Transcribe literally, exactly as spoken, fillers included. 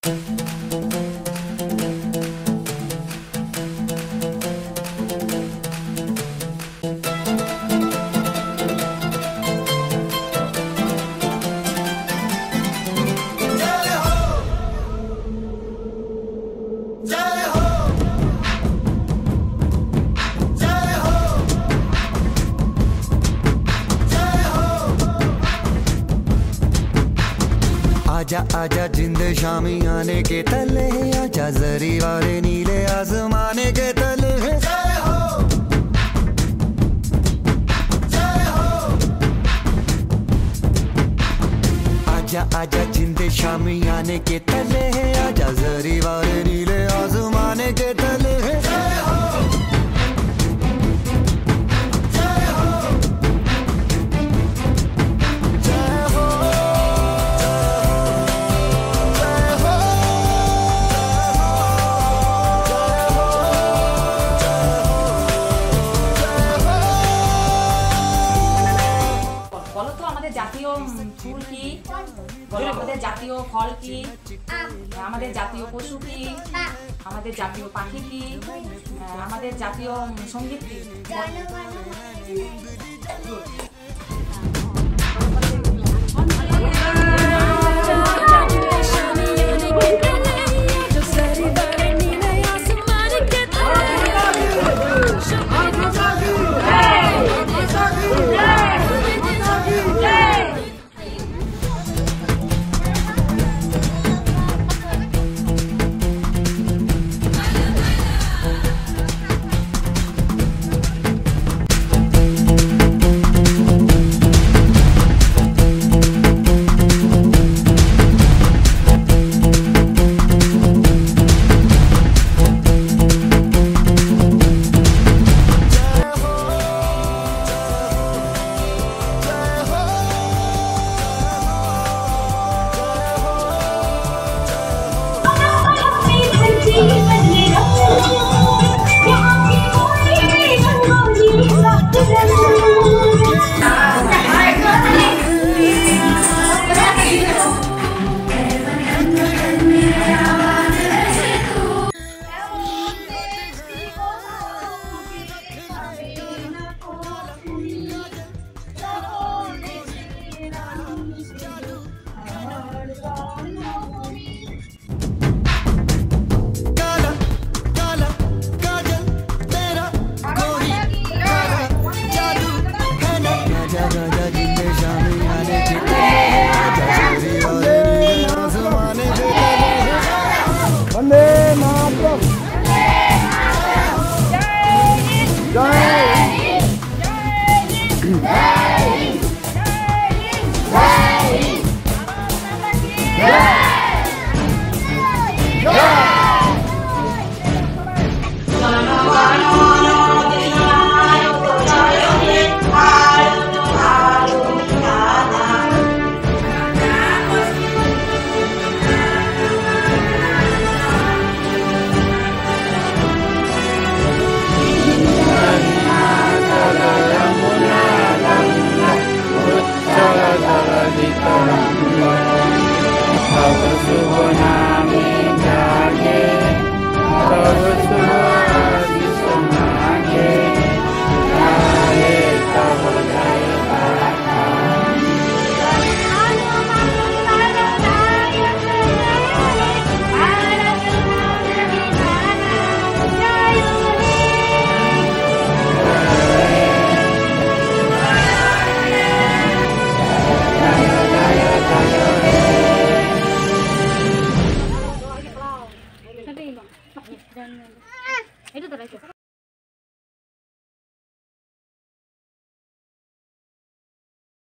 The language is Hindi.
आजा आजा जिंद शामी आने के तले है, आजा जरी वाले नीले आसमाने के तले है। जय हो जय हो। आजा आजा जिंद शामी आने के तले है, आजा जरी वाले नीले आसमाने के तले है। जय हो জাতীয় ফুল কি, আমাদের জাতীয় ফল কি, আমাদের জাতীয় পশু কি, আমাদের জাতীয় পাখি কি, আমাদের জাতীয় সঙ্গীত কি? Itu terakhir.